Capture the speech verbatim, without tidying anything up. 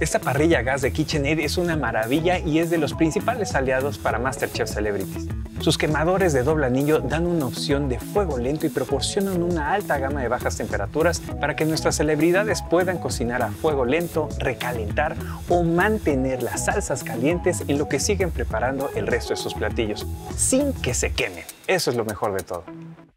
Esta parrilla a gas de KitchenAid es una maravilla y es de los principales aliados para MasterChef Celebrities. Sus quemadores de doble anillo dan una opción de fuego lento y proporcionan una alta gama de bajas temperaturas para que nuestras celebridades puedan cocinar a fuego lento, recalentar o mantener las salsas calientes en lo que siguen preparando el resto de sus platillos, sin que se quemen. Eso es lo mejor de todo.